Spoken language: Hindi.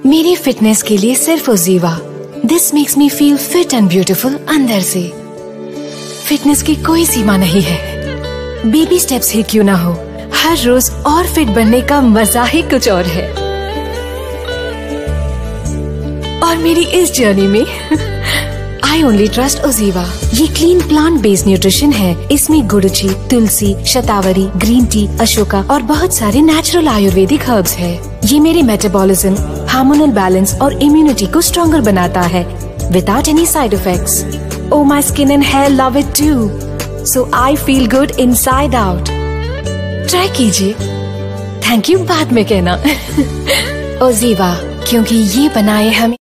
मेरी फिटनेस के लिए सिर्फ OZiva. This makes me feel fit and beautiful अंदर से। फिटनेस की कोई सीमा नहीं है, बेबी स्टेप्स ही क्यों ना हो, हर रोज और फिट बनने का मजा ही कुछ और है। और मेरी इस जर्नी में आई ओनली ट्रस्ट ओजीवा। ये क्लीन प्लांट बेस्ड न्यूट्रिशन है। इसमें गुड़ची, तुलसी, शतावरी, ग्रीन टी, अशोका और बहुत सारे नेचुरल आयुर्वेदिक हर्ब्स है। ये मेरे मेटाबॉलिज्म, हार्मोनल बैलेंस और इम्यूनिटी को स्ट्रॉन्गर बनाता है without any side effects. Oh, my skin and hair love it too. So I feel good inside out. Try कीजिए। Thank you बाद में कहना। ओजीवा, क्योंकि ये बनाए हमें